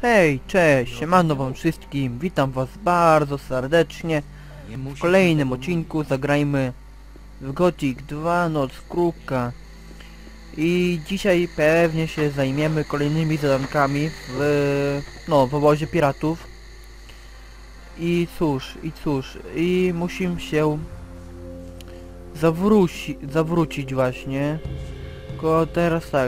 Hej, cześć, siemano wam wszystkim, witam was bardzo serdecznie. W kolejnym odcinku zagrajmy w Gothic 2 Noc Królika. I dzisiaj pewnie się zajmiemy kolejnymi zadankami w obozie piratów. I cóż, musimy się zawrócić właśnie. Tylko teraz tak,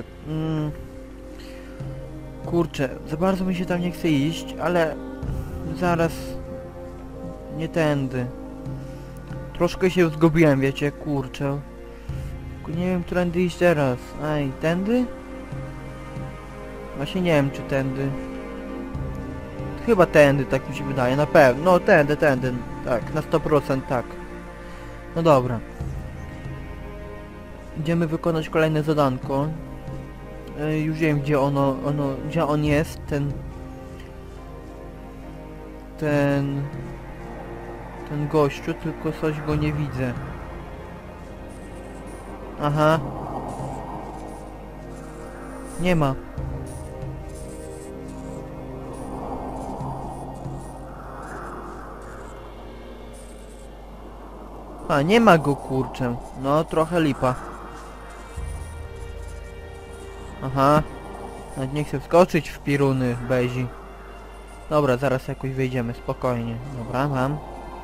kurczę, za bardzo mi się tam nie chce iść, ale zaraz nie tędy. Troszkę się zgubiłem, wiecie, kurczę. Tylko nie wiem, którędy iść teraz. Ej, tędy? Właśnie nie wiem, czy tędy. Chyba tędy, tak mi się wydaje, na pewno. No, tędy, tak, na 100% tak. No dobra. Idziemy wykonać kolejne zadanko. Już wiem, gdzie gdzie on jest, ten gościu, tylko coś go nie widzę. Aha. Nie ma. A, nie ma go, kurczę. No, trochę lipa. Aha. Nawet nie chcę wskoczyć w piruny bezi. Dobra, zaraz jakoś wyjdziemy, spokojnie. Dobra, mam.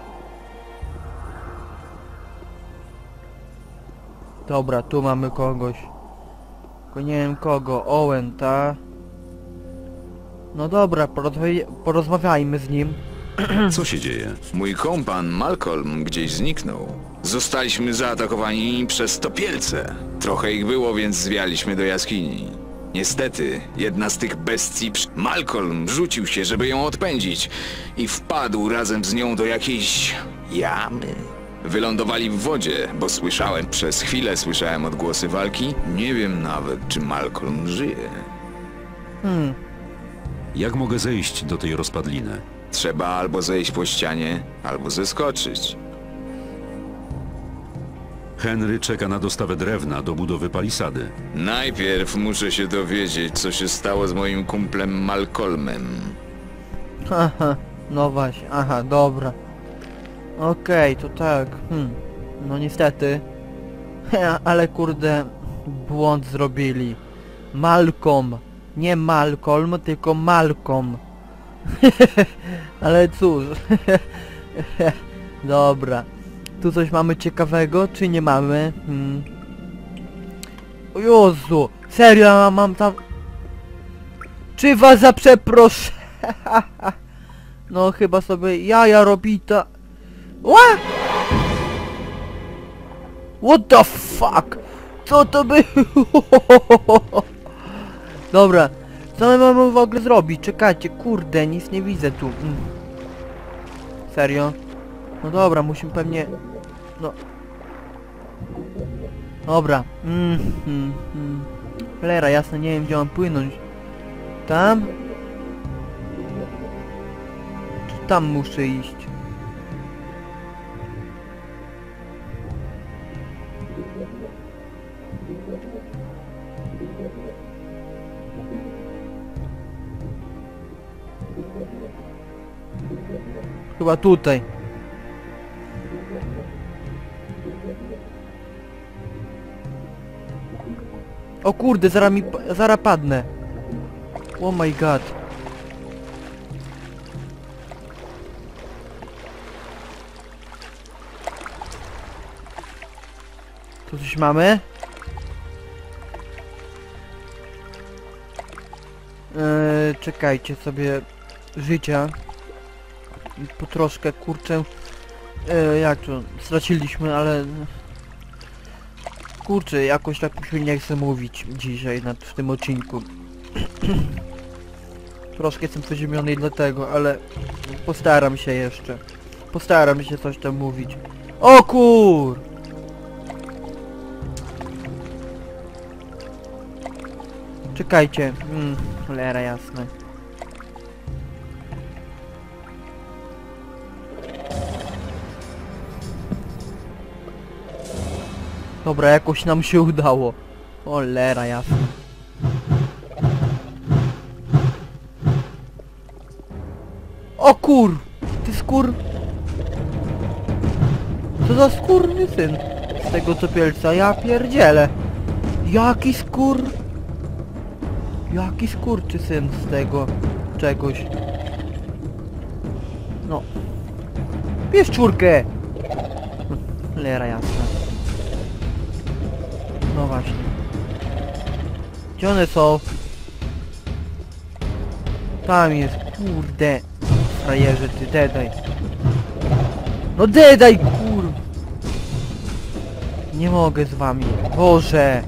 Dobra, tu mamy kogoś. Tylko nie wiem kogo. Owen, ta. No dobra, porozmawiajmy z nim. Co się dzieje? Mój kompan Malcolm gdzieś zniknął. Zostaliśmy zaatakowani przez topielce. Trochę ich było, więc zwialiśmy do jaskini. Niestety, jedna z tych bestii... Malcolm rzucił się, żeby ją odpędzić i wpadł razem z nią do jakiejś... jamy. Wylądowali w wodzie, bo przez chwilę słyszałem odgłosy walki. Nie wiem nawet, czy Malcolm żyje. Jak mogę zejść do tej rozpadliny? Trzeba albo zejść po ścianie, albo zeskoczyć. Henry czeka na dostawę drewna do budowy palisady. Najpierw muszę się dowiedzieć, co się stało z moim kumplem Malcolmem. Haha, no właśnie, aha, dobra. Okej, to tak. No niestety. Ale kurde, błąd zrobili. Malcolm. Nie Malcolm, tylko Malcolm. Ale cóż. Dobra. Tu coś mamy ciekawego, czy nie mamy? O Jezu! Serio, ja mam tam... Czy was za przeproszę? No chyba sobie jaja robi ta... What the fuck? Co to było? Dobra. Co my mamy w ogóle zrobić? Czekajcie, kurde, nic nie widzę tu. Serio? No dobra, musimy pewnie... No... Dobra. Cholera, jasne, nie wiem, gdzie mam płynąć. Tam? Czy tam muszę iść? Chyba tutaj. O kurde, zaraz padnę. Oh my god. Tu coś mamy? Czekajcie sobie życia. Po troszkę, kurczę, jak to, straciliśmy, ale... Kurczę, jakoś tak mi się nie chce mówić dzisiaj w tym odcinku. Troszkę jestem przeziemiony dlatego, ale postaram się jeszcze. Postaram się coś tam mówić. O kur! Czekajcie, cholera jasne. Dobra, jakoś nam się udało. Cholera jasna. O kur! Ty skór... Co za skórny syn z tego topielca, ja pierdzielę. Jaki skór... Jaki skurczysyn z tego czegoś. No. Bierz czwórkę! Cholera jasna. No właśnie. Gdzie one są? Tam jest, kurde. Frajerze, ty dedaj. No dedaj, kur... Nie mogę z wami. Boże!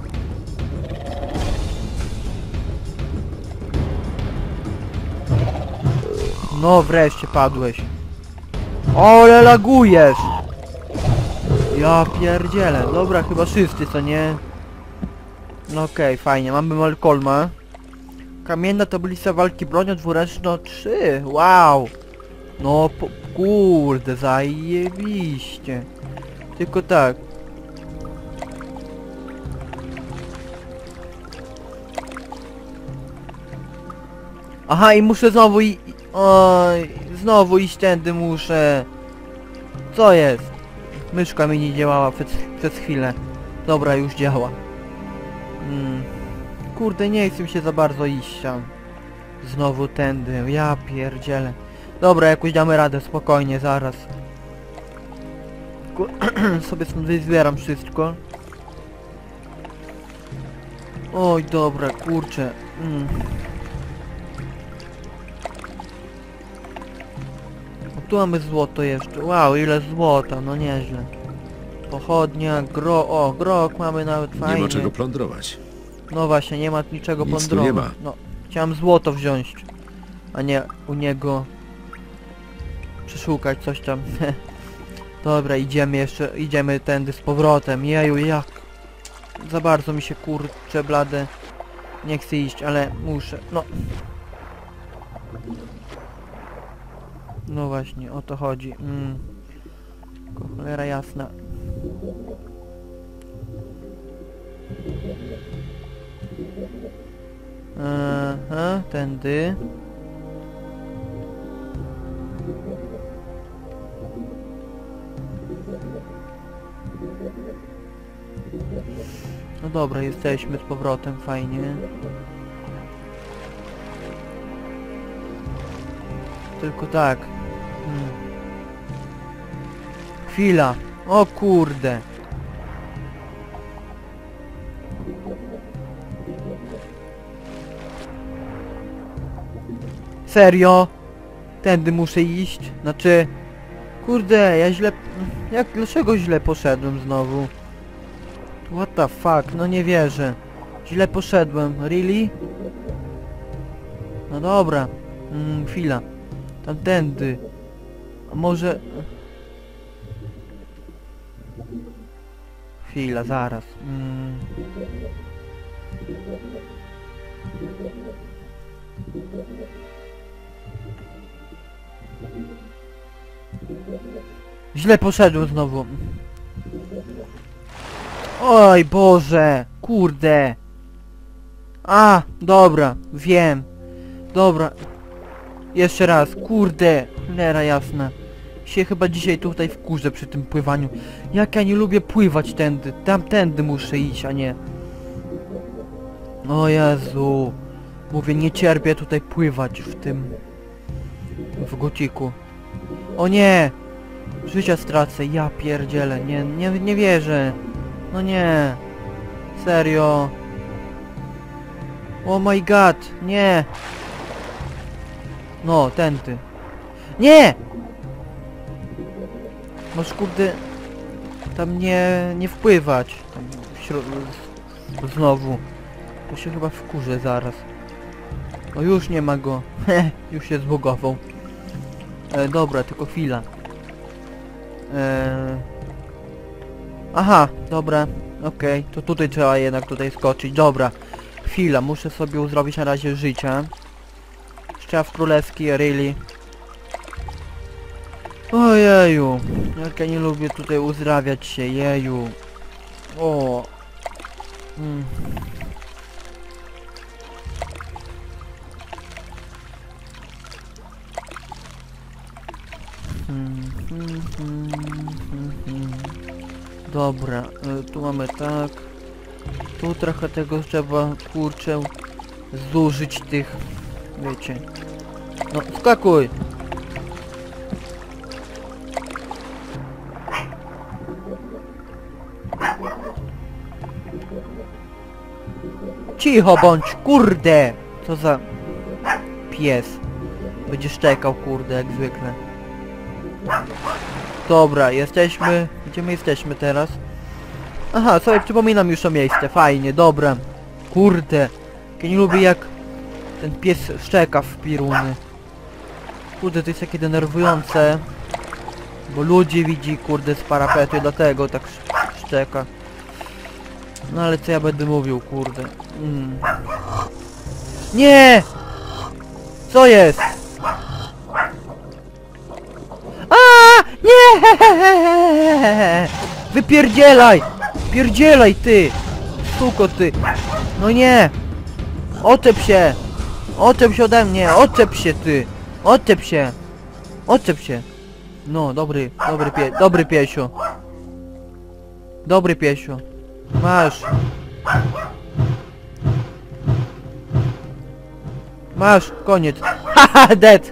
No wreszcie padłeś. Ale lagujesz! Ja pierdzielę. Dobra, chyba wszyscy, co nie? No okej, fajnie. Mamy Malcolma. Kamienna tablica walki bronią dwuręczną 3. Wow! No kurde, zajebiście. Tylko tak. Aha, i muszę znowu oj, znowu iść tędy muszę. Co jest? Myszka mi nie działała przez chwilę. Dobra, już działa. Kurde, nie chcę mi się za bardzo iść tam. Znowu tędy, ja pierdzielę. Dobra, jakoś damy radę, spokojnie, zaraz. Sobie stąd wyzbieram wszystko. Oj, dobra, kurczę. Tu mamy złoto jeszcze. Wow, ile złota, no nieźle. Pochodnia, grok mamy nawet fajnie. Nie ma czego plądrować. No właśnie, nie ma niczego Nic tu plądrować. nie ma. No, chciałem złoto wziąć, a nie u niego przeszukać coś tam. Dobra, idziemy tędy z powrotem. Jeju, jak? Za bardzo mi się kurczę blade. Nie chcę iść, ale muszę. No. No właśnie, o to chodzi. Cholera jasna. Aha, tędy. No dobra, jesteśmy z powrotem, fajnie. Tylko tak. Chwila. O kurde. Serio? Tędy muszę iść? Znaczy... Kurde, ja źle... Dlaczego źle poszedłem znowu? What the fuck? No nie wierzę. Źle poszedłem. Really? No dobra. Chwila. Tamtędy. A może... Chwila, zaraz. Źle poszedłem znowu. Oj Boże, kurde. A, dobra, wiem. Dobra. Jeszcze raz, kurde. Cholera jasna. Się chyba dzisiaj tutaj wkurzę przy tym pływaniu. Jak ja nie lubię pływać tędy. Tamtędy muszę iść, a nie. O Jezu. Mówię, nie cierpię tutaj pływać w tym... W gociku. O nie! Życia stracę, ja pierdzielę. Nie wierzę. No nie. Serio. Oh my god, nie. No, tędy. Nie! Masz kurde... Tam nie wpływać. Tam znowu. To się chyba wkurzę zaraz. No już nie ma go. Już się zbugował. Dobra, tylko chwila. Aha, dobra. Okej, to tutaj trzeba jednak skoczyć. Dobra. Chwila, muszę sobie uzdrowić na razie życia. Szczaw królewski, really. Ojeju. Jak ja nie lubię tutaj uzdrawiać się, jeju. O. Dobra, tu mamy tak. Tu trochę tego trzeba, kurczę, zużyć tych, wiecie. No, skakuj! Cicho bądź, kurde! Co za pies. Będzie szczekał, kurde, jak zwykle. Dobra, jesteśmy... Gdzie my jesteśmy teraz? Aha, sobie przypominam już o miejsce, fajnie, dobra. Kurde, ja nie lubię jak ten pies szczeka w piruny. Kurde, to jest takie denerwujące. Bo ludzi widzi, kurde, z parapetu i dlatego tak szczeka. No ale co ja będę mówił, kurde. Nie! Co jest? A! Nie! Wypierdzielaj! Pierdzielaj ty! Suko ty! No nie! Oczep się! Oczep się ode mnie! Oczep się ty! Oczep się! Oczep się! No, dobry piesio. Dobry piesio. Masz. Masz, koniec. Haha, dead.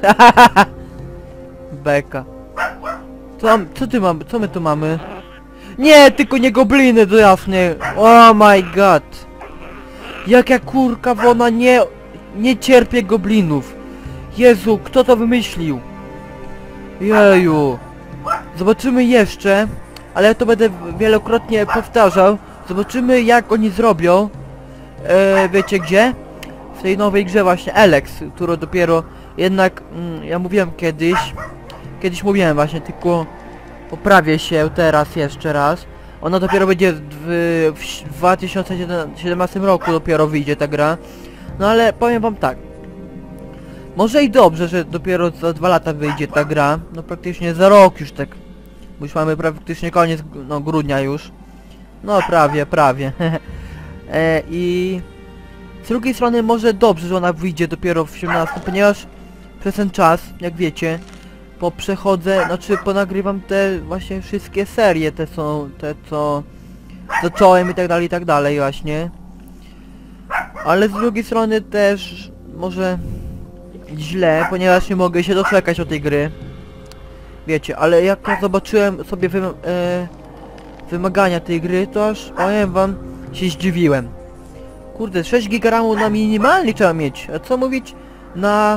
Beka. Co my tu mamy? Nie, tylko nie gobliny, do jasne. Oh my god. Jaka kurka wona nie cierpię goblinów. Jezu, kto to wymyślił? Jeju. Zobaczymy jeszcze, ale ja to będę wielokrotnie powtarzał. Zobaczymy jak oni zrobią. Wiecie gdzie? W tej nowej grze właśnie Alex, którą dopiero jednak ja mówiłem kiedyś mówiłem właśnie, tylko poprawię się teraz jeszcze raz. Ona dopiero będzie w 2017 roku dopiero wyjdzie ta gra. No ale powiem wam tak. Może i dobrze, że dopiero za 2 lata wyjdzie ta gra. No praktycznie za rok już tak. Bo już mamy praktycznie koniec grudnia już. No prawie. I z drugiej strony może dobrze, że ona wyjdzie dopiero w 17, ponieważ przez ten czas, jak wiecie, ponagrywam te właśnie wszystkie serie, te co zacząłem i tak dalej właśnie. Ale z drugiej strony też może źle, ponieważ nie mogę się doczekać do tej gry. Wiecie, ale jak ja zobaczyłem sobie wymagania tej gry, to aż powiem wam, się zdziwiłem. Kurde, 6 GB RAMu na minimalnie trzeba mieć, a co mówić na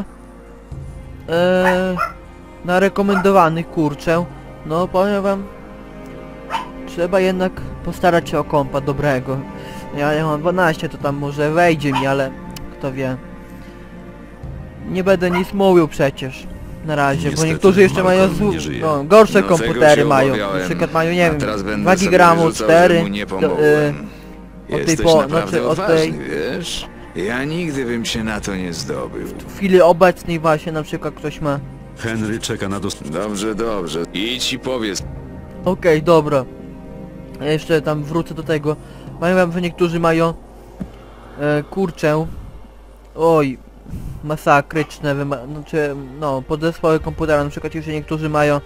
rekomendowanych, kurczę. No powiem wam, trzeba jednak postarać się o kompa dobrego. Ja mam 12, to tam może wejdzie mi, ale kto wie. Nie będę nic mówił przecież. Na razie, Niestety, bo niektórzy jeszcze mają Malcolm nie żyje. gorsze No, komputery tego się mają. obawiałem. Na przykład mają, nie A wiem, teraz będę 2 sobie GB RAMu, wyrzucał, że 4. mu nie pomogłem. tej Jesteś po- naprawdę znaczy, od odważny, tej- wiesz? Ja nigdy bym się na to nie zdobył. W chwili obecnej właśnie na przykład ktoś ma... Henry czeka na dostawę. Dobrze. Idź i powiedz. Okej, dobra. Ja jeszcze tam wrócę do tego. Powiem, że niektórzy mają kurczę. Oj, masakryczne podzespoły komputera, na przykład już niektórzy mają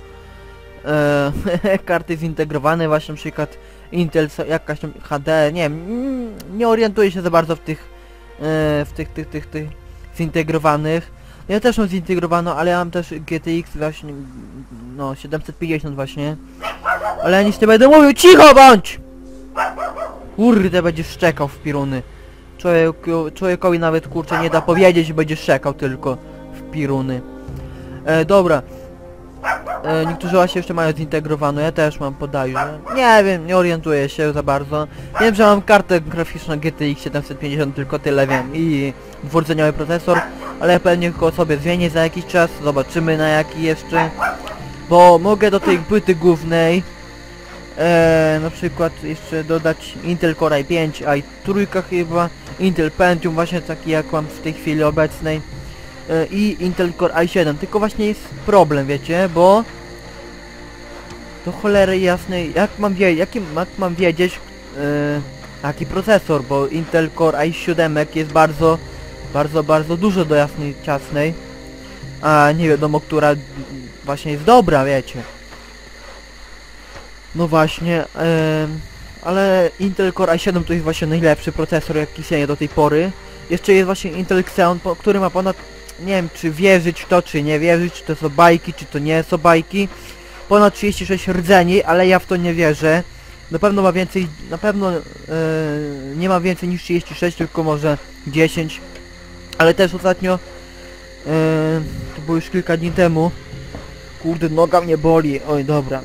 karty zintegrowane, właśnie na przykład Intel, jakaś tam HD, nie wiem, nie orientuję się za bardzo w tych tych zintegrowanych. Ja też mam zintegrowaną, ale ja mam też GTX właśnie, 750 właśnie. Ale ja nic nie będę mówił, cicho bądź! Kurde, będziesz szczekał w piruny. Człowiekowi nawet, kurczę, nie da powiedzieć, będzie szczekał tylko w piruny. Dobra. Niektórzy właśnie jeszcze mają zintegrowaną, ja też mam podajże. Nie wiem, nie orientuję się za bardzo. Wiem, że mam kartę graficzną GTX 750, tylko tyle wiem. I dwurdzeniowy procesor, ale pewnie go sobie zmienię za jakiś czas, zobaczymy na jaki jeszcze. Bo mogę do tej płyty głównej na przykład jeszcze dodać Intel Core i5, i3 chyba, Intel Pentium właśnie taki jak mam w tej chwili obecnej i Intel Core i7, tylko właśnie jest problem, wiecie, bo do cholery jasnej, jak mam wiedzieć jaki procesor, bo Intel Core i7 jest bardzo dużo do jasnej ciasnej a nie wiadomo, która właśnie jest dobra, wiecie. No właśnie, ale Intel Core i7 to jest właśnie najlepszy procesor, jaki istnieje do tej pory. Jeszcze jest właśnie Intel Xeon, który ma ponad, nie wiem, czy wierzyć w to, czy nie wierzyć, czy to są bajki, czy to nie są bajki. Ponad 36 rdzeni, ale ja w to nie wierzę. Na pewno ma więcej, na pewno nie ma więcej niż 36, tylko może 10. Ale też ostatnio, to było już kilka dni temu. Kurde, noga mnie boli, oj dobra.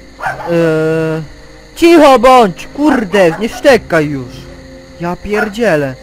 Cicho bądź, kurde, nie szczekaj już. Ja pierdzielę.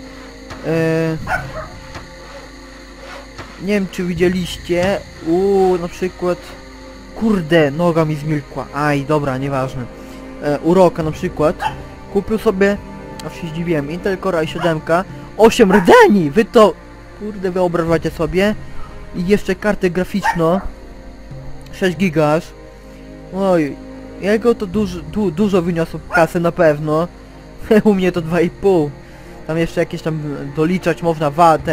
Nie wiem, czy widzieliście, na przykład, kurde, noga mi zmilkła. Aj, dobra, nieważne. Uroka na przykład kupił sobie, aż się zdziwiłem, Intel Core i7, 8 rdzeni, wy to, kurde, wyobrażacie sobie. I jeszcze kartę graficzną 6 giga. Oj, jego to dużo wyniosło kasy na pewno. U mnie to 2,5. Tam jeszcze jakieś tam doliczać można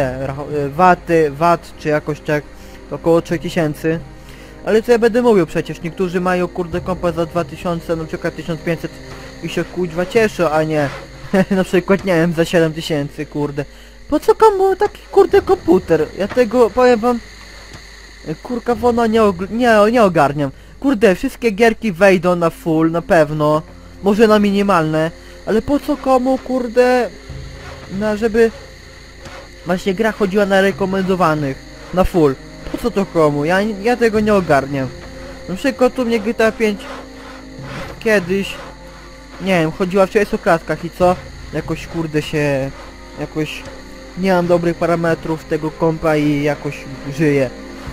VAT czy jakoś tak, to około 3000. Ale co ja będę mówił przecież, niektórzy mają kurde kompa za 2000, na przykład 1500 i się kuźwa cieszą, a nie na przykład, nie wiem, za 7000, kurde. Po co komu taki kurde komputer? Ja tego, powiem wam, kurka wona nie ogarniam. Kurde, wszystkie gierki wejdą na full, na pewno, może na minimalne, ale po co komu, kurde, żeby właśnie gra chodziła na rekomendowanych, na full. Po co to komu? Ja tego nie ogarniam. Na przykład tu mnie GTA 5 kiedyś, nie wiem, chodziła w 30 klatkach i co? Jakoś kurde się, jakoś nie mam dobrych parametrów tego kompa i jakoś żyję.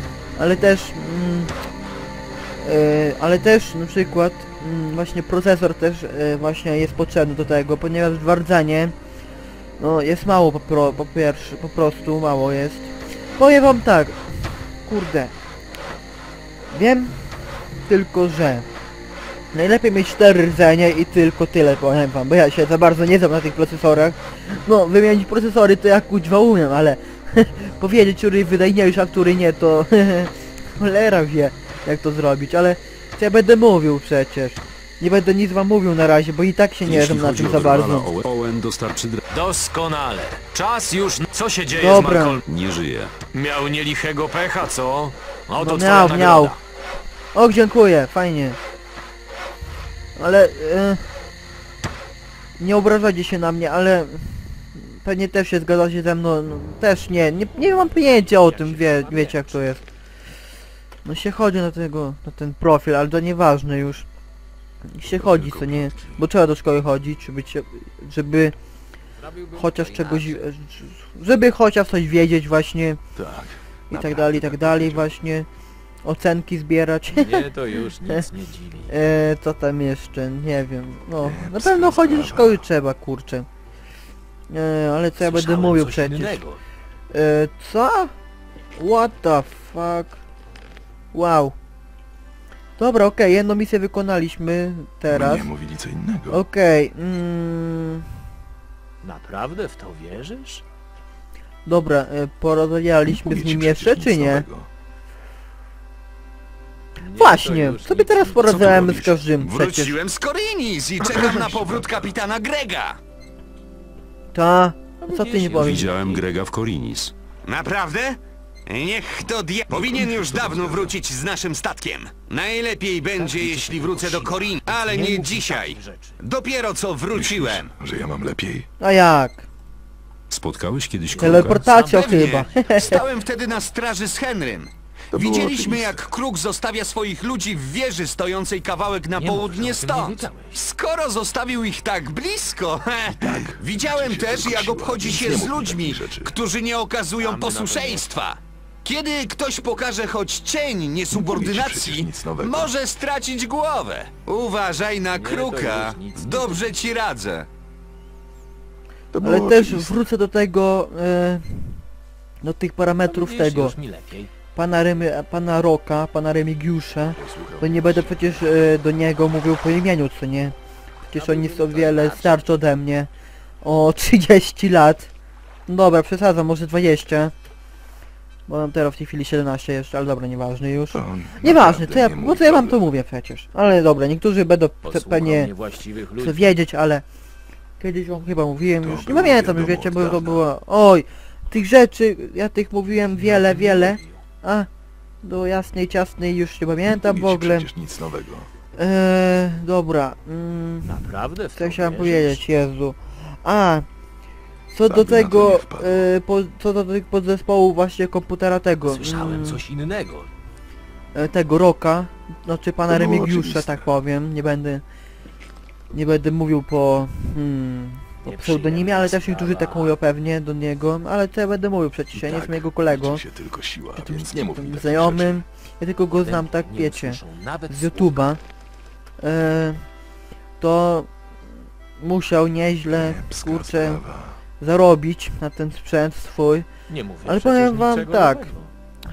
Ale też na przykład właśnie procesor też właśnie jest potrzebny do tego, ponieważ w rdzenie no jest mało po prostu mało jest. Powiem wam tak, kurde, wiem tylko, że najlepiej mieć 4 rdzenie i tylko tyle, powiem wam, bo ja się za bardzo nie znam na tych procesorach. No, wymienić procesory to jak kuźwa umiem, ale powiedzieć, który wydajniejszy, a który nie, to cholera wie, jak to zrobić, ale co ja będę mówił przecież. Nie będę nic wam mówił na razie, bo i tak się nie znam na tym za bardzo. Owen dostarczy Doskonale. Czas już... Co się dzieje z Dobra. Malcolm? Nie żyje. Miał nielichego pecha, co? Oto No twoja miał. nagroda. O, dziękuję, fajnie. Ale... nie obrażajcie się na mnie, ale... Pewnie też się zgadzacie ze mną, no, też nie mam pojęcia o tym, wiecie jak to jest. No się chodzi na ten profil, ale to nieważne już. Się chodzi, co nie, bo trzeba do szkoły chodzić, żeby chociaż czegoś, żeby chociaż coś wiedzieć właśnie. I tak dalej właśnie. Ocenki zbierać. Mnie to już nic nie dziwi. Co tam jeszcze, nie wiem, no, na pewno chodzić do szkoły trzeba, kurczę. Ale co ja będę Słyszałem mówił coś przecież. innego. Co? What the fuck? Wow. Dobra, okej, jedną misję wykonaliśmy teraz. Nie mówili co innego. Okej, Naprawdę w to wierzysz? dobra, porozmawialiśmy z Mówię ci nim przecież jeszcze, nic czy nie? nowego. Mnie Właśnie, to już sobie nic teraz nie- porozmawiamy z robisz? każdym przecież. Wróciłem z Korinis i czekam na powrót kapitana Grega. Ta, co ty nie powiesz? Widziałem Grega w Korinis. Naprawdę? Niech to powinien już dawno wrócić z naszym statkiem. Najlepiej będzie, jeśli wrócę do Korin, ale Nie nie mów dzisiaj. takich rzeczy. Dopiero co wróciłem. Że ja mam lepiej? A jak? Spotkałeś kiedyś Kruka? Teleportacja Pewnie. chyba. Stałem wtedy na straży z Henrym. To było Widzieliśmy, oczywiste. jak Kruk zostawia swoich ludzi w wieży stojącej kawałek na Nie mów, południe że o tym nie stąd. wiedziałeś. Skoro zostawił ich tak blisko, widziałem oczywiście też, tylko jak siła, obchodzi nic się nie z mów ludźmi, takich rzeczy. którzy nie okazują Mamy posłuszeństwa. Kiedy ktoś pokaże choć cień przecież niesubordynacji, nic nowego. może stracić głowę. Uważaj na to Kruka. już nic nie Dobrze ci radzę. To było Ale też oczywiste. wrócę do tego, do tych parametrów Widzisz, tego. już mi lepiej. Pana Roka, pana Remigiusza, bo nie będę przecież do niego mówił po imieniu, co nie? Przecież on jest o wiele starszy ode mnie. O 30 lat. Dobra, przesadzam, może 20. Bo mam teraz w tej chwili 17 jeszcze, ale dobra, nieważne już. To Nieważne, naprawdę co ja, nie mój bo co ja wam to problem. mówię przecież. Ale dobra, niektórzy będą pewnie niewłaściwych chcę wiedzieć, ale kiedyś wam chyba mówiłem To już, nie było pamiętam już, wiadomo wiecie, od bo to dawna. było, oj, tych rzeczy, ja tych mówiłem wiele, a do jasnej, ciasnej już nie pamiętam w Mówię ci ogóle. przecież nic nowego. Dobra, Naprawdę w co to chciałem wierzysz? powiedzieć, Jezu. A, co Sam do by na to tego, nie wpadł. co do tych podzespołu właśnie komputera tego, Słyszałem coś innego. tego Roka, znaczy pana To było Remigiusza, oczywiste. tak powiem, nie będę mówił po pseudonimie, ale też niektórzy tak mówią pewnie do niego, ale co ja będę mówił przecież, ja nie jestem jego kolegą, liczy się tylko siła, czy tym, więc nie mów mi tym takich znajomym, ja tylko go znam tak, Nie wiecie, usłyszą nawet z YouTube'a, to musiał nieźle, rzeczy. Kiepska kurczę, sprawa. zarobić na ten sprzęt swój, Nie mówię ale przecież powiem wam niczego tak, nowego.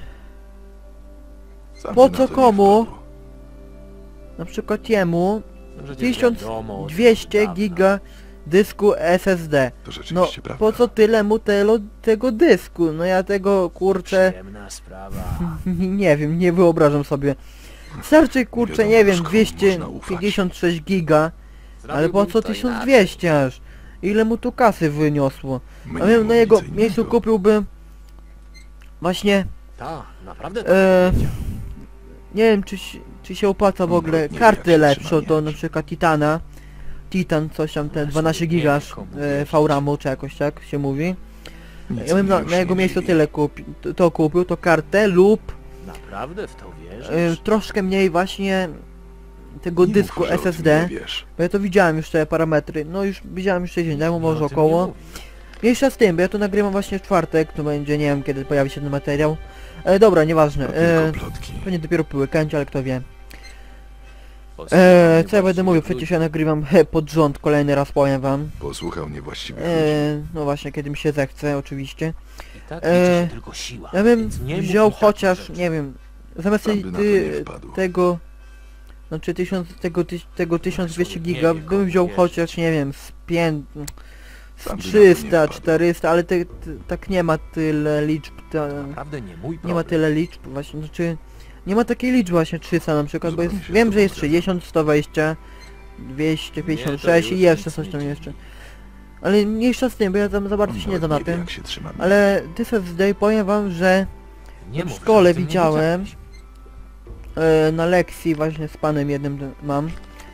Sam po by na co to nie komu? wpadł. na przykład jemu Przecież wiadomo, o tym 1200 dawna. giga dysku SSD. To No, rzeczywiście prawda. po co tyle mu tego dysku? No ja tego, kurczę, Przyjemna sprawa. nie wiem, nie wyobrażam sobie. Starczy, kurczę, wiadomo, nie wiem, komu można 256 giga, ale po co Zrobiłbym to 1200 aż? Ile mu tu kasy wyniosło? Mnie A ja bym na mówi jego co innego. miejscu kupiłbym właśnie, Tak, naprawdę tak nie wiem czy się opłaca w On ogóle, nawet nie wie, karty jak się lepsze, trzyma to miecz. na przykład Titana, Titan coś tam, te 12 Nie wiem, gigaż komu wierzyć. VRAMu czy jakoś tak się mówi. Nic Ja bym mnie na już jego nie miejscu dziwi. tyle to kupił, to kartę lub Naprawdę w to wierzysz? troszkę mniej właśnie tego Nie dysku mów, że o tym SSD, nie wiesz. bo ja to widziałem już te parametry, no już widziałem już tydzień temu, może No, o tym około. nie mówię. Mniejsza z tym, bo ja to nagrywam właśnie w czwartek, to będzie, nie wiem kiedy pojawi się ten materiał. Dobra, nieważne, To tylko plotki. pewnie dopiero po weekendzie, ale kto wie. Posłucham Co ja będę mówił, niewłaściwych przecież ja nagrywam pod rząd, kolejny raz powiem wam. Posłuchał niewłaściwych ludzi. No właśnie, kiedy mi się zechce, oczywiście. ludzi. I tak liczy się tylko siła. Ja bym więc nie mów wziął mi takich chociaż, rzeczy. nie wiem, zamiast Sam by na to nie wpadł. tego, znaczy tego 1200 człowiek giga, nie wie, bym komu wziął wierzyć. chociaż, nie wiem, z 5, z Sam by na to 300, nie wpadł. 400, ale tak nie ma tyle liczb, Naprawdę nie mój nie problem. ma tyle liczb właśnie, znaczy, nie ma takiej liczby właśnie 300 na przykład, bo jest, Zupełnie się wiem, z że jest tobą 60, 120, 256 i już jeszcze nic coś nie tam dziwi. jeszcze. Ale mniejsza z tym, bo ja tam za bardzo On się nie nawet da na nie wie, tym. jak się trzyma miecz. Ale SSD powiem wam, że Nie w mów, że szkole o tym nie widziałem, wiedziałeś. na lekcji właśnie z panem jednym mam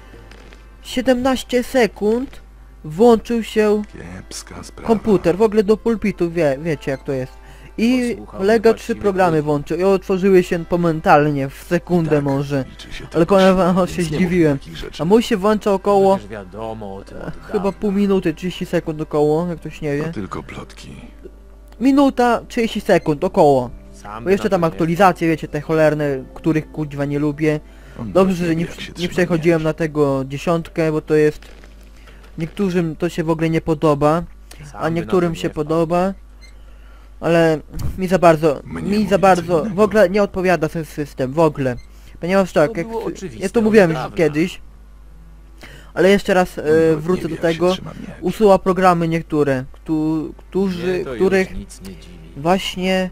17 sekund włączył się Kiepska sprawa. komputer, w ogóle do pulpitu, wiecie jak to jest. I Posłuchał kolega 3 niewłaściwych programy ludzi. włączył i otworzyły się momentalnie, w sekundę Tak, może. liczy się Ale tylko powiem siła, wam, więc się nie mów mi zdziwiłem. takich rzeczy. A mój się włącza około Przecież wiadomo o tym od chyba dawna. pół minuty, 30 sekund około, jak ktoś nie To wie. tylko plotki. Minuta, 30 sekund około. Sam Bo jeszcze na tam to nie- aktualizacje, wiecie, te cholerne, których kuźwa nie lubię. On Dobrze, nawet że wie, nie, jak się nie trzyma przechodziłem miecz. na tego 10, bo to jest... Niektórym to się w ogóle nie podoba, Sam a by na niektórym to się nie podoba. Ale Mnie mi mówi za co bardzo, innego. w ogóle nie odpowiada ten system, w ogóle. Ponieważ tak, To jak, było oczywiste ja to od mówiłem już dawna. kiedyś, ale jeszcze raz On nawet wrócę nie wie, do jak się tego, trzyma miecz. usuła programy niektóre, Mnie to już których nic nie dziwi. właśnie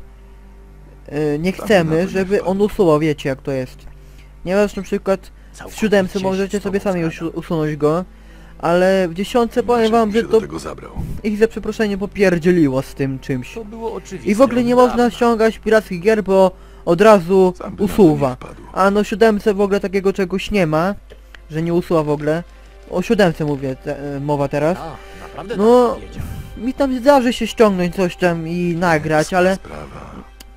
nie Sam na chcemy, to nie żeby wpadł. on usuwał, wiecie jak to jest. Ponieważ na przykład w Całkowicie 7 się możecie z sobie tobą sami zgadzam. usunąć go, ale w 10 powiem Dlaczego wam, się że do to tego zabrał. ich za przeproszeniem popierdzieliło z tym czymś. To było oczywiste. I w ogóle nie od można dawna. ściągać pirackich gier, bo od razu Sam by na to usuwa. nie wpadł. A no 7 w ogóle takiego czegoś nie ma, że nie usuwa w ogóle. O 7 mówię, mowa teraz. A, naprawdę No, tak powiedział. Mi tam zdarzy się ściągnąć coś tam i nagrać, Kiepska ale sprawa.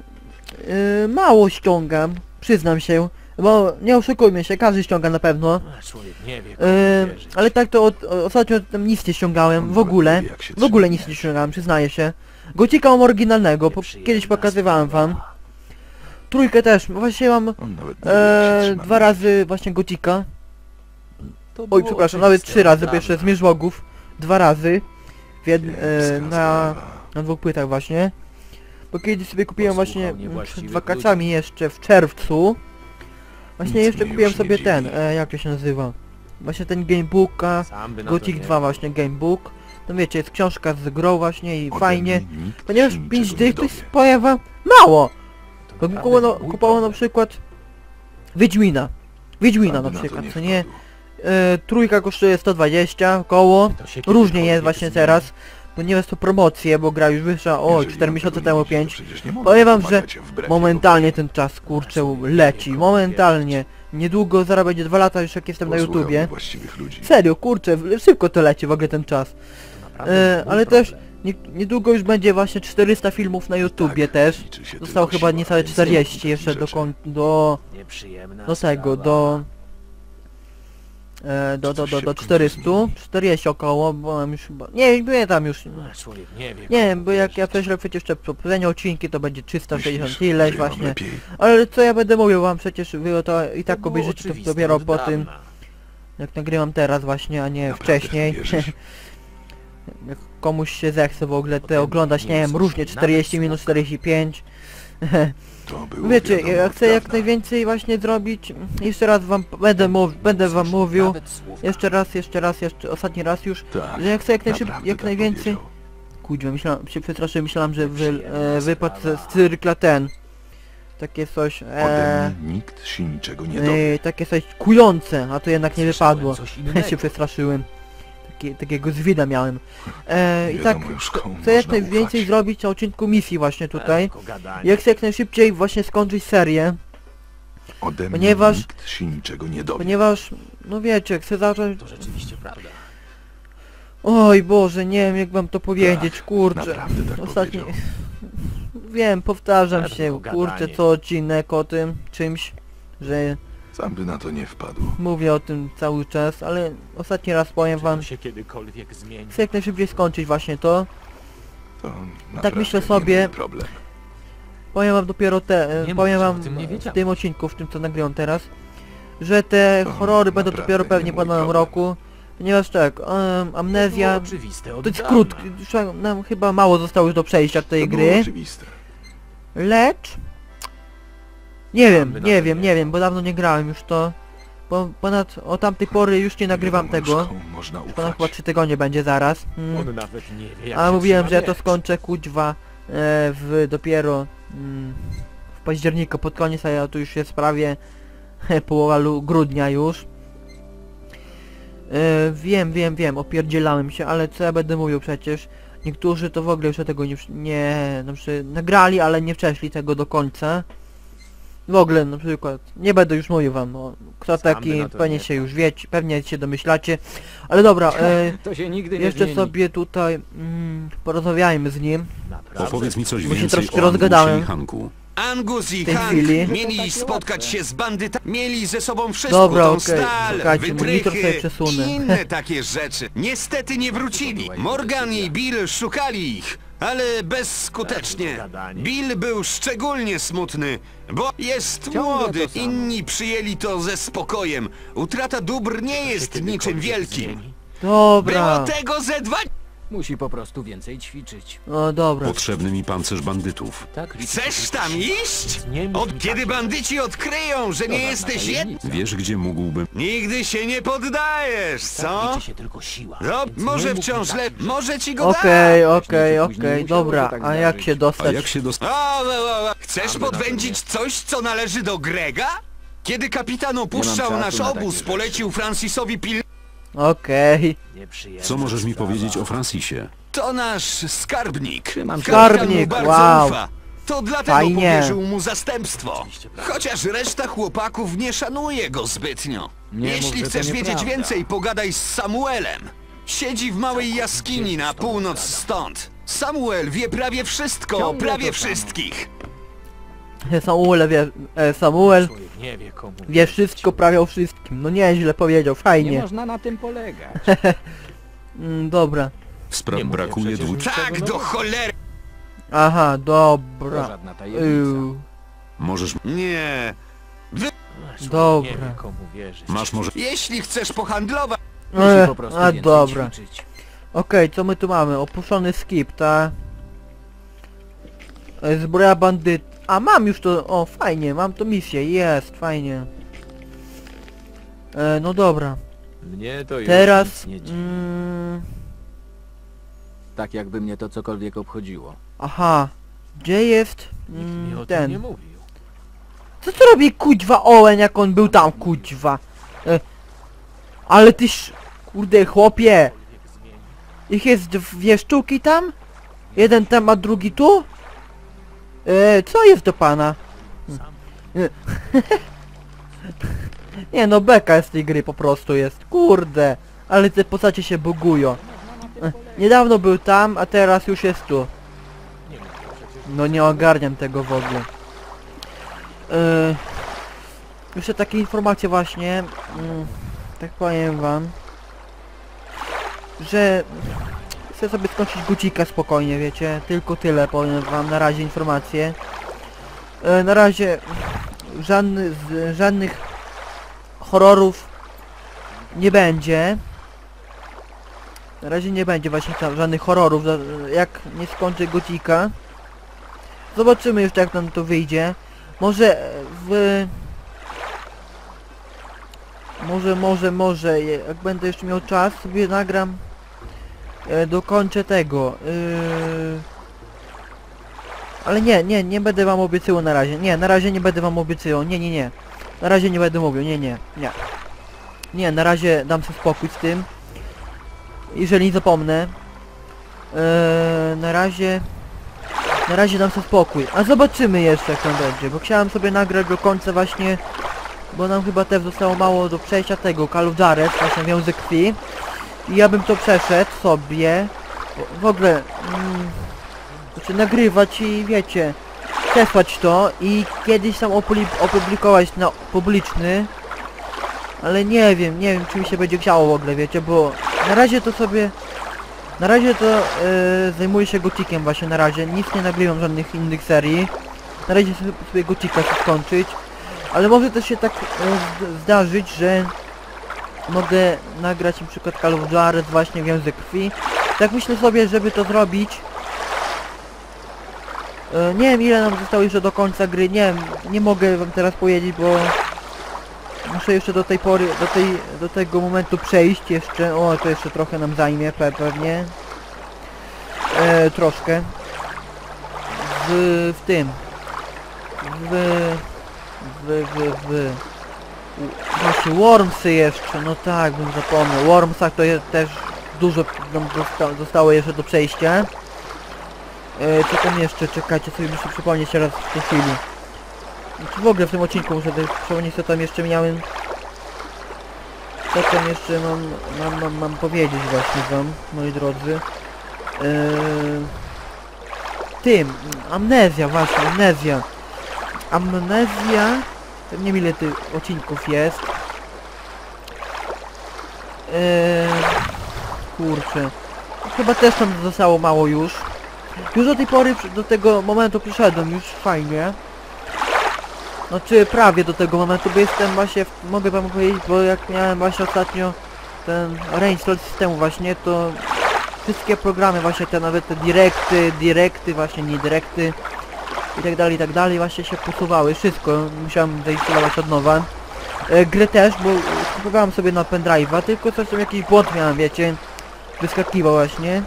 mało ściągam, przyznam się. Bo nie oszukujmy się, każdy ściąga na pewno. A, człowiek nie wie, komu wierzyć. Ale tak to ostatnio tam nic nie ściągałem, On w ogóle. nawet nie wie, jak się W ogóle trzyma nic nie miecz. ściągałem, przyznaję się. Gocika mam oryginalnego, Nieprzyjemna kiedyś pokazywałem wam. sprawa. Trójkę też, właśnie mam On nawet nie wie, jak się trzyma 2 miecz. razy właśnie Gocika. To Oj, było przepraszam, oczywiste nawet 3 od razy, bo dawna. jeszcze Zmierzłogów 2 razy. Kiepska Na sprawa. 2 płytach właśnie. Bo kiedyś sobie kupiłem Posłuchał właśnie niewłaściwych przed wakacjami jeszcze w czerwcu. Właśnie Nic jeszcze mnie kupiłem już nie sobie ten, dziwi. jak to się nazywa? Właśnie ten Gamebooka, Sam by na to Gothic nie 2 wpadł. właśnie Gamebook. No wiecie, jest książka z grą właśnie i Ode fajnie. mnie nikt Ponieważ się 5 niczego nie dych to jest, dowie. powiem wam, mało! To bym kupował na przykład Wiedźmina. Wiedźmina na przykład, co nie? Trójka kosztuje 120 koło. Różnie jest właśnie teraz. Ponieważ to promocje, bo gra już wyszła o 4 miesiące temu 5. Powiem wam, że momentalnie ten czas, kurczę, leci. Momentalnie. Niedługo, zaraz będzie 2 lata już jak jestem na YouTubie. Serio, kurczę, szybko to leci w ogóle ten czas. Ale też niedługo już będzie właśnie 400 filmów na YouTubie też. Zostało chyba niecałe 40 jeszcze do tego, do 400, 40 około, bo mam już chyba, nie wiem tam już, nie wiem, bo jak ja coś robię przecież te poprzednie odcinki to będzie 360 ileś właśnie, ale co ja będę mówił wam, przecież wy to i tak obejrzycie to dopiero po tym, jak nagrywam teraz właśnie, a nie wcześniej. Jak komuś się zechce w ogóle te oglądać, nie wiem, różnie 40 minut, 45. Wiecie, ja chcę jak najwięcej właśnie zrobić. Jeszcze raz wam będę wam mówił. Jeszcze ostatni raz już, że ja chcę jak najwięcej. Kurwa, się przestraszyłem, myślałem, że wypadł z cyrkla ten. Takie coś, nikt się niczego nie dowie. takie coś kujące, a to jednak nie wypadło. Ja się przestraszyłem. Takiego zwida miałem. I tak chcę jak najwięcej zrobić na odcinku misji właśnie tutaj. Ja chcę jak najszybciej właśnie skończyć serię. Ponieważ nikt się niczego nie dowie. Ponieważ, no wiecie, chcę zacząć... To rzeczywiście prawda. Oj Boże, nie wiem jak wam to powiedzieć, kurczę. Naprawdę tak Ostatni... powiedział. Wiem, powtarzam się, kurczę, co odcinek o tym czymś, że... Sam by na to nie wpadł. Mówię o tym cały czas, ale ostatni raz powiem wam, chcę jak najszybciej skończyć właśnie to. To Tak myślę nie sobie, mój problem. powiem wam dopiero powiem wam w tym odcinku, w tym co nagrywam teraz, że te horrory będą dopiero pewnie po nowym roku. Ponieważ tak, amnezja, to jest krótki, nam chyba mało zostało już do przejścia tej To było gry. oczywiste. Lecz... Nie wiem, bo dawno nie grałem już to. Ponad od tamtej pory już nie nagrywam Wiadomo, tego. już komu można Ponad chyba ufać. 3 tygodnie będzie zaraz. A mówiłem, że ja to skończę kuźwa dopiero w październiku, pod koniec, a ja tu już jest prawie połowa grudnia już. Wiem, opierdzielałem się, ale co ja będę mówił przecież. Niektórzy to w ogóle już tego nie znaczy, nagrali, ale nie przeszli tego do końca. W ogóle na przykład, nie będę już mówił wam, no, kto taki, pewnie się już wiecie, pewnie się domyślacie. Ale dobra, To się nigdy nie jeszcze zmieni. sobie tutaj porozmawiajmy z nim. Opowiedz mi coś Bo się więcej troszkę o Angusie rozgadałem. i Hanku. Angus i W tej Hank chwili. mieli spotkać się z bandytami. Mieli ze sobą wszystko, Dobra, tą okej, stal, czekajcie, monitor sobie wytrychy przesunę. i inne takie rzeczy. Niestety nie wrócili. Morgan i Bill szukali ich, ale bezskutecznie. Bill był szczególnie smutny, bo jest młody. Inni przyjęli to ze spokojem. Utrata dóbr nie jest niczym wielkim. Było Dobra, tego ze 2... Musi po prostu więcej ćwiczyć. no dobra. Potrzebny mi pancerz bandytów. Tak, Chcesz tam iść? Nie mów Od mi kiedy tak. bandyci odkryją, że nie jesteś jednym? Wiesz, gdzie mógłbym... Nigdy się nie poddajesz, co? Liczy się tylko siła. No, Więc może nie mów wciąż mi tak, lepiej. że- Może ci go Okej, dam. okej, dobra, tak a jak zdarzyć. się A dostać? jak się dostać? Chcesz podwędzić coś, co należy do Grega? Kiedy kapitan opuszczał czasu nasz na obóz, takie polecił Francisowi Okej, Co możesz mi powiedzieć o Francisie? To nasz skarbnik. Kapitan Skarbnik, mu bardzo wow. ufa. To dlatego Fajnie. powierzył mu zastępstwo. Chociaż reszta chłopaków nie szanuje go zbytnio. Nie mów, Jeśli że to chcesz wiedzieć nieprawda. więcej, pogadaj z Samuelem. Siedzi w małej jaskini na północ stąd. Samuel wie prawie wszystko o Ciągle prawie to samo. wszystkich. Samuel Człowiek nie wie komu. wie wszystko prawie o wszystkim. No nieźle powiedział, Nie fajnie. można na tym polegać. Dobra. Spraw brakuje przecież 2... Tak, do cholery. Aha, To dobra. żadna tajemnica. Możesz... Nie. Dobra. Nie wie komu wierzyć. Masz może... Jeśli chcesz pohandlować, Musi po prostu A więcej dobra. ćwiczyć. Okej, co my tu mamy? Opuszczony skip, tak? Zbroja bandyt... A mam już to... O, fajnie, mam to misję, jest, fajnie. No dobra. Mnie to już Teraz... nic nie dziwi. Tak jakby mnie to cokolwiek obchodziło. Aha. Gdzie jest... Nikt mi o tym ten... nie mówił. Co tu robi kuźwa Owen, jak on był tam, kuźwa? Ale tyś... Kurde, chłopie! Ich jest dwie sztuki tam? Jeden tam, a drugi tu? Co jest do pana? Nie no, beka z tej gry po prostu jest. Kurde! Ale te postacie się bugują. Niedawno był tam, a teraz już jest tu. No nie ogarniam tego w ogóle. Jeszcze takie informacje właśnie, tak powiem wam, że chcę sobie skończyć gucika spokojnie, wiecie, tylko tyle powiem wam na razie informacje. Na razie żadnych horrorów nie będzie. Na razie nie będzie właśnie tam żadnych horrorów, jak nie skończę gucika. Zobaczymy jeszcze, jak nam to wyjdzie. Może może, jak będę jeszcze miał czas, sobie nagram, dokończę tego, ale nie będę wam obiecywał na razie, na razie nie będę wam obiecywał, nie, na razie nie będę mówił, nie, na razie dam sobie spokój z tym, jeżeli nie zapomnę, na razie dam sobie spokój, a zobaczymy jeszcze, jak tam będzie, bo chciałem sobie nagrać do końca właśnie, bo nam chyba też zostało mało do przejścia tego Call of Juarez, właśnie Wiązek Krwi. I ja bym to przeszedł sobie, w ogóle, znaczy nagrywać i wiecie, testować to i kiedyś tam opublikować na publiczny, ale nie wiem czy mi się będzie chciało w ogóle, wiecie, bo na razie to zajmuję się Gothikiem właśnie na razie, nic nie nagrywam żadnych innych serii, na razie sobie Gothika chcę skończyć. Ale może też się tak zdarzyć, że mogę nagrać na przykład Call of Juarez właśnie Wiązek Krwi. Tak myślę sobie, żeby to zrobić. Nie wiem, ile nam zostało jeszcze do końca gry, nie mogę wam teraz powiedzieć, bo muszę jeszcze do tej pory, do tego momentu przejść jeszcze. O, to jeszcze trochę nam zajmie pewnie. Troszkę. Właśnie Wormsy jeszcze, no tak, bym zapomniał. W Wormsach to jest też dużo nam zostało jeszcze do przejścia. Co tam jeszcze? Czekajcie, sobie muszę przypomnieć teraz w tej chwili. Czy w ogóle w tym odcinku muszę przypomnieć, co tam jeszcze miałem. Co tam jeszcze mam powiedzieć właśnie wam, moi drodzy. Amnezja, właśnie, amnezja. Nie wiem, ile tych odcinków jest. Kurczę. Chyba też tam zostało mało już. Już do tej pory, do tego momentu przyszedłem, już fajnie. Znaczy prawie do tego momentu, bo jestem właśnie, mogę wam powiedzieć, bo jak miałem właśnie ostatnio ten reinstall systemu właśnie, to wszystkie programy właśnie, te nawet te direkty właśnie, nie direkty i tak dalej właśnie się posuwały, wszystko, musiałem zainstalować od nowa. Grę też, bo kupowałem sobie na pendrive'a, tylko coś tam jakiś błąd miałem, wiecie, wyskakiwał właśnie.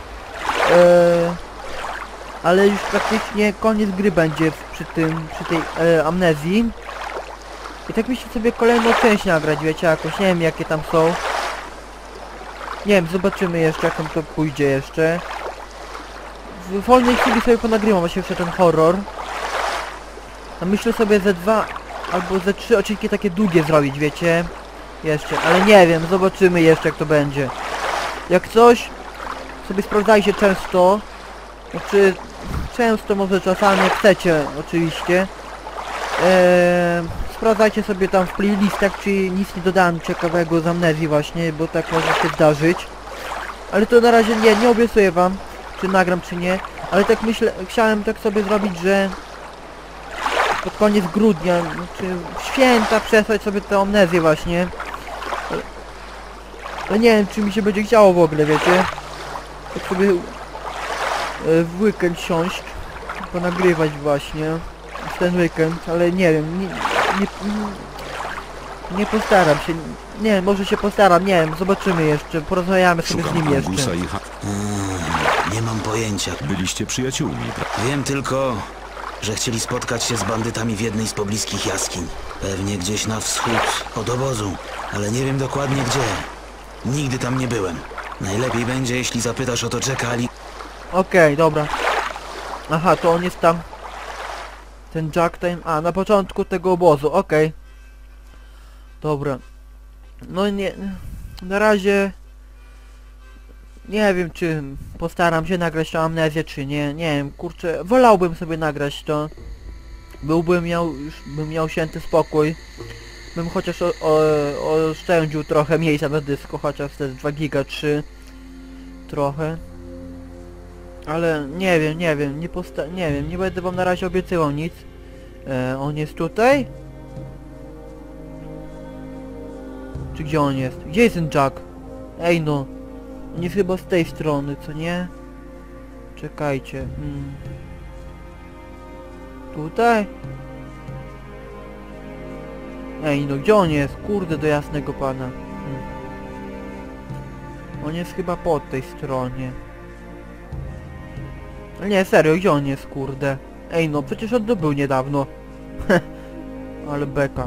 Ale już praktycznie koniec gry będzie przy tej amnezji. I tak myślę sobie kolejną część nagrać, wiecie, jakoś, nie wiem jakie tam są. Nie wiem, zobaczymy jeszcze, jak tam to pójdzie jeszcze. W wolnej chwili sobie ponagrywam właśnie jeszcze ten horror. A myślę sobie ze 2 albo ze 3 odcinki takie długie zrobić, wiecie. Jeszcze, ale nie wiem, zobaczymy jeszcze, jak to będzie. Jak coś, sobie sprawdzajcie często. Znaczy, często, może czasami, jak chcecie, oczywiście. Sprawdzajcie sobie tam w playlistach, czy nic nie dodałem ciekawego z amnezji właśnie, bo tak może się zdarzyć. Ale to na razie nie obiecuję wam, czy nagram, czy nie. Ale tak myślę, chciałem tak sobie zrobić, że pod koniec grudnia, czy w święta przesłać sobie tę amnezję właśnie. Ale nie wiem, czy mi się będzie chciało w ogóle, wiecie. Tak sobie w weekend siąść, ponagrywać właśnie w ten weekend, ale nie wiem, nie postaram się, nie wiem, może się postaram, nie wiem, zobaczymy jeszcze, porozmawiamy sobie z nim jeszcze. Angusa i Nie mam pojęcia. Byliście przyjaciółmi, prawda? Wiem tylko, że chcieli spotkać się z bandytami w jednej z pobliskich jaskiń. Pewnie gdzieś na wschód od obozu, ale nie wiem dokładnie gdzie. Nigdy tam nie byłem. Najlepiej będzie, jeśli zapytasz o to Jacka Ali. Okej, dobra. Aha, to on jest tam. Ten Jack time. A, na początku tego obozu, okej. Dobra. No nie... Na razie... Nie wiem, czy postaram się nagrać tą amnezję, czy nie. Nie wiem, kurczę, wolałbym sobie nagrać to. Bym miał święty spokój. Bym chociaż oszczędził trochę miejsca na dysku, chociaż te 2 giga 3. Trochę. Ale nie wiem, nie wiem, nie będę wam na razie obiecywał nic. On jest tutaj? Czy gdzie on jest? Gdzie jest ten Jack? Ej no. On jest chyba z tej strony, co nie? Czekajcie. Tutaj? Ej no, gdzie on jest? Kurde, do jasnego pana. On jest chyba po tej stronie. Ale nie, serio, gdzie on jest, kurde? Ej no, przecież on to był niedawno. Ale beka.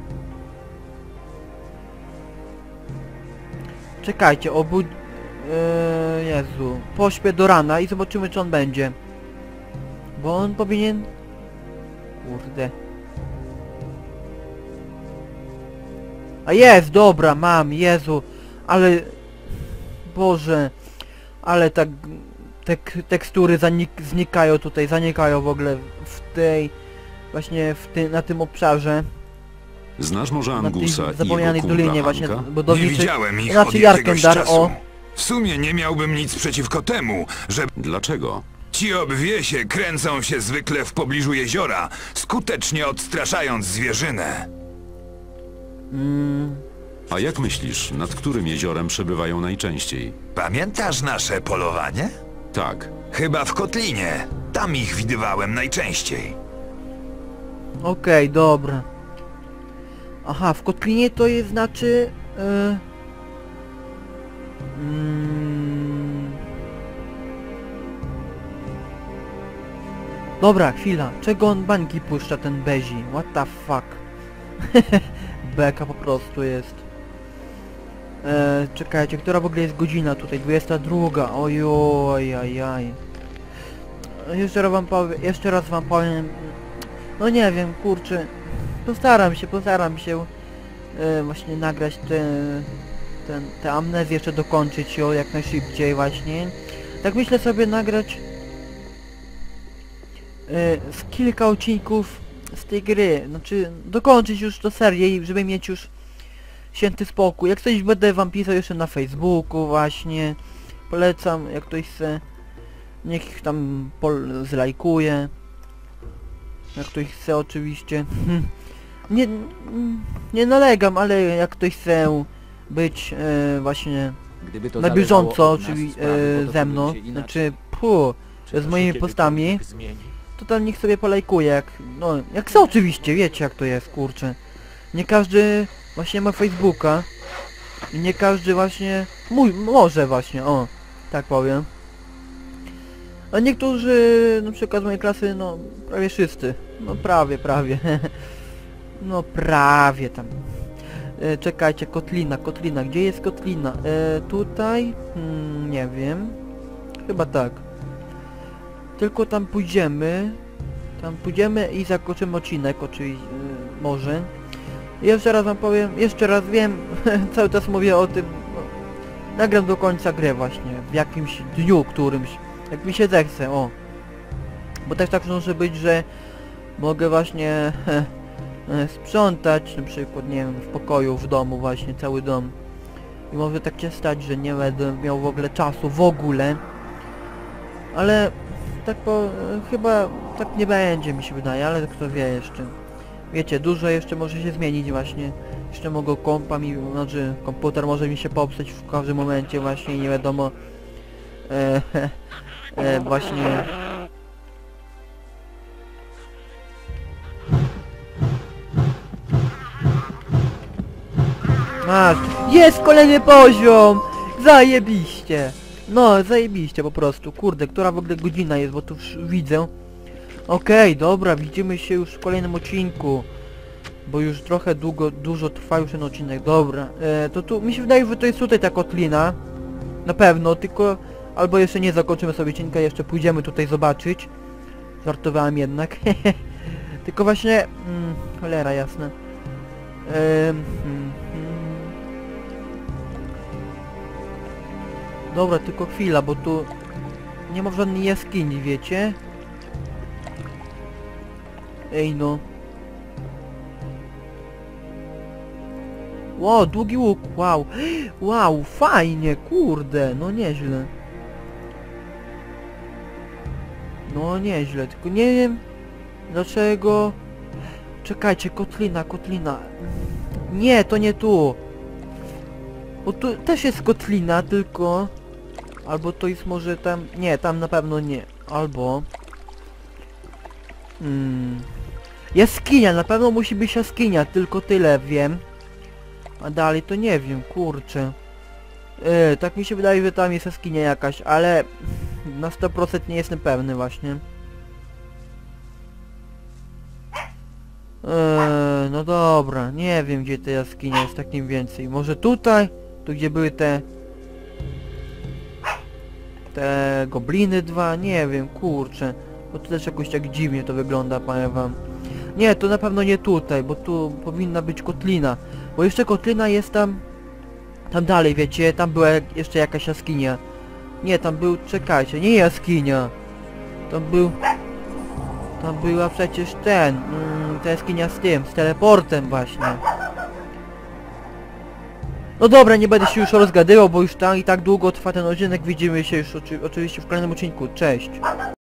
Czekajcie, Jezu. Pośpię do rana i zobaczymy, czy on będzie. Bo on powinien... Kurde. A jest, dobra, mam, Jezu. Ale... Boże. Ale tak... Te tekstury znikają tutaj, zanikają w ogóle w tej... Właśnie na tym obszarze. Znasz może Na tej Angusa i jego zapomnianej kumpla dolinie właśnie Hanka? Nie budowniczych. widziałem ich Znaczy od jakiegoś Jarkendar, czasu. o. W sumie nie miałbym nic przeciwko temu, że Dlaczego? ci obwiesie kręcą się zwykle w pobliżu jeziora, skutecznie odstraszając zwierzynę. A jak myślisz, nad którym jeziorem przebywają najczęściej? Pamiętasz nasze polowanie? Tak. Chyba w Kotlinie. Tam ich widywałem najczęściej. Okej, dobra. Aha, w Kotlinie to jest znaczy... Dobra, chwila. Czego on bańki puszcza, ten Bezi? What the fuck? Beka po prostu jest. Czekajcie, która w ogóle jest godzina tutaj? 22. Ojojajaj. Jeszcze raz wam powiem. No nie wiem, kurczę. Postaram się właśnie nagrać tę amnezję, jeszcze dokończyć ją jak najszybciej właśnie. Tak myślę sobie nagrać z kilka odcinków z tej gry. Znaczy dokończyć już tę serię, żeby mieć już święty spokój. Jak coś będę wam pisał jeszcze na Facebooku właśnie. Polecam, jak ktoś chce. Niech tam zlajkuje. Jak ktoś chce oczywiście. Nie nalegam, ale jak ktoś chce być właśnie na bieżąco oczywiście ze mną, znaczy z moimi postami, to tam niech sobie polajkuje, jak chce oczywiście, wiecie jak to jest, kurczę. Nie każdy właśnie ma Facebooka i nie każdy właśnie może właśnie, o, tak powiem. A niektórzy, na przykład z mojej klasy, no prawie wszyscy, no prawie. No prawie tam. Czekajcie, Kotlina, gdzie jest Kotlina? Tutaj? Nie wiem. Chyba tak. Tylko tam pójdziemy. I zakończymy odcinek, oczywiście, może. Jeszcze raz wam powiem, jeszcze raz wiem, cały czas mówię o tym, no, nagram do końca grę właśnie, w jakimś dniu którymś, jak mi się zechce, o. Bo też tak może być, że mogę właśnie sprzątać, na przykład, nie wiem, w pokoju, w domu właśnie, cały dom. I może tak się stać, że nie będę miał w ogóle czasu, w ogóle. Ale tak chyba tak nie będzie, mi się wydaje, ale kto wie jeszcze. Wiecie, dużo jeszcze może się zmienić właśnie. Jeszcze mogą znaczy komputer może mi się popsuć w każdym momencie właśnie, nie wiadomo. Właśnie... Masz! Jest kolejny poziom! Zajebiście! No, zajebiście po prostu. Kurde, która w ogóle godzina jest, bo tu już widzę. Okej, dobra, widzimy się już w kolejnym odcinku. Bo już trochę dużo trwa już ten odcinek. Dobra, to tu mi się wydaje, że to jest tutaj ta kotlina. Na pewno, tylko... Albo jeszcze nie zakończymy sobie odcinka, jeszcze pójdziemy tutaj zobaczyć. Żartowałem jednak. Tylko właśnie... cholera, jasne. Dobra, tylko chwila, bo tu... Nie ma żadnej jaskini, wiecie? Ej no. Ło, długi łuk, wow. Wow, fajnie, kurde, no nieźle. No nieźle, tylko nie wiem dlaczego... Czekajcie, kotlina. Nie, to nie tu. Bo tu też jest kotlina, tylko... Albo to jest może tam... Nie, tam na pewno nie. Albo... Jaskinia, na pewno musi być jaskinia, tylko tyle wiem. A dalej to nie wiem, kurczę. Tak mi się wydaje, że tam jest jaskinia jakaś, ale... Na 100% nie jestem pewny właśnie. No dobra, nie wiem gdzie ta jaskinia jest, tak mniej więcej. Może tutaj? Tu gdzie były te gobliny dwa? Nie wiem, kurczę. Bo to też jakoś tak dziwnie to wygląda, powiem wam. Nie, to na pewno nie tutaj, bo tu powinna być kotlina. Bo jeszcze kotlina jest tam... Tam dalej, wiecie, tam była jeszcze jakaś jaskinia. Nie, tam był... Czekajcie, nie jaskinia. Tam była przecież ta jaskinia z tym, z teleportem właśnie. No dobra, nie będę się już rozgadywał, bo już tam i tak długo trwa ten odcinek. Widzimy się już oczywiście w kolejnym odcinku. Cześć.